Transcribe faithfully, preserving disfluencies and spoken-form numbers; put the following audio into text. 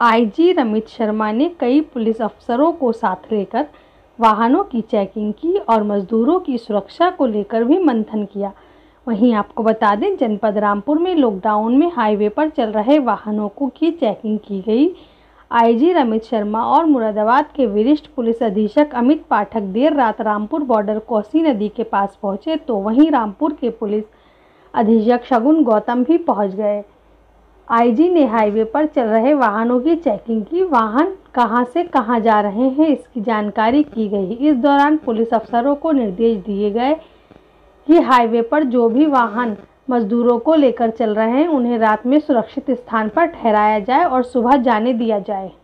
IG Ramit Sharma ने कई police अफसरों को साथ लेकर वाहनों की चेकिंग की और मजदूरों की सुरक्षा को लेकर भी मंथन किया। वहीं आपको बता दें, जनपद रामपुर में लॉकडाउन में हाईवे पर चल रहे वाहनों को की चेकिंग की गई। आईजी रमित शर्मा और मुरादाबाद के वरिष्ठ पुलिस अधीक्षक अमित पाठक देर रात रामपुर बॉर्डर कोसी नदी के पास पहुंचे, तो वहीं रामपुर के पुलिस अधीक्षक शगुन गौतम भी पहुंच गए। आईजी ने हाईवे पर चल रहे वाहनों की चेकिंग की। वाहन कहां से कहां जा रहे हैं, इसकी जानकारी की गई। इस दौरान पुलिस अफसरों को निर्देश दिए गए कि हाईवे पर जो भी वाहन मजदूरों को लेकर चल रहे हैं, उन्हें रात में सुरक्षित स्थान पर ठहराया जाए और सुबह जाने दिया जाए।